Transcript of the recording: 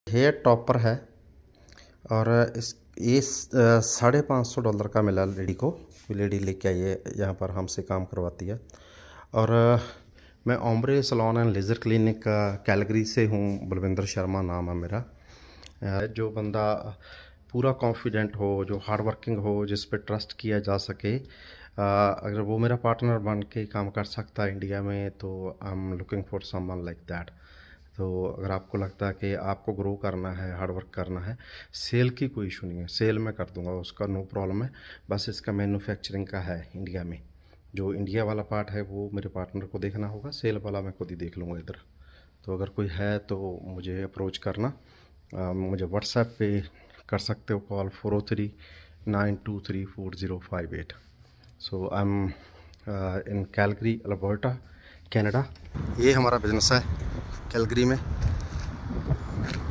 Hair topper है और इस ये $550 का मिला लेडी को। लेडी लेके आई है यहाँ पर, हमसे काम करवाती है। और मैं ombre salon and laser clinic Calgary से हूँ। बलविंदर शर्मा नाम है मेरा। जो बंदा पूरा कॉन्फिडेंट हो, जो हार्ड वर्किंग हो, जिस पे ट्रस्ट किया जा सके, अगर वो मेरा पार्टनर बन के काम कर सकता है इंडिया में, तो I am looking for someone like that. तो अगर आपको लगता है कि आपको ग्रो करना है, हार्ड वर्क करना है, सेल की कोई इशू नहीं है, सेल मैं कर दूंगा, उसका नो प्रॉब्लम है। बस इसका मैन्युफैक्चरिंग का है इंडिया में। जो इंडिया वाला पार्ट है वो मेरे पार्टनर को देखना होगा, सेल वाला मैं खुद ही देख लूँगा इधर। तो अगर कोई है तो मुझे अप्रोच करना। मुझे व्हाट्सएप पे कर सकते हो call 403-923-4058। So I am in Calgary, Alberta, Canada. ये हमारा बिजनेस है कैलगरी में।